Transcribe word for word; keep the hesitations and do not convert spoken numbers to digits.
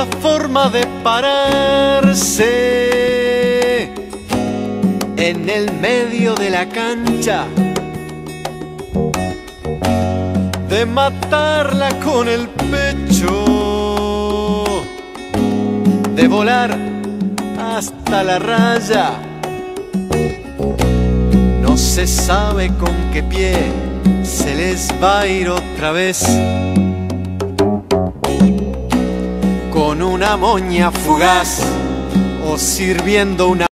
la forma de pararse en el medio de la cancha, de matarla con el pecho, de volar hasta la raya. No se sabe con qué pie se les va a ir otra vez, con una moña fugaz o sirviendo una